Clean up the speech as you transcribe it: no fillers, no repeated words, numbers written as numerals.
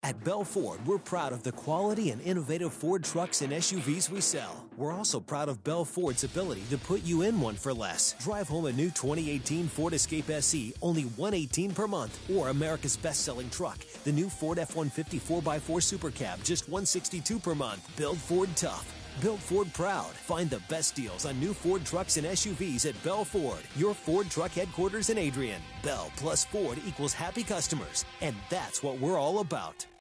At Bell Ford, we're proud of the quality and innovative Ford trucks and SUVs we sell. We're also proud of Bell Ford's ability to put you in one for less. Drive home a new 2018 Ford Escape SE, only $118 per month. Or America's best-selling truck, the new Ford F-150 4x4 Super Cab, just $162 per month. Build Ford tough. Build Ford proud. Find the best deals on new Ford trucks and SUVs at Bell Ford, your Ford truck headquarters in Adrian. Bell plus Ford equals happy customers, and that's what we're all about.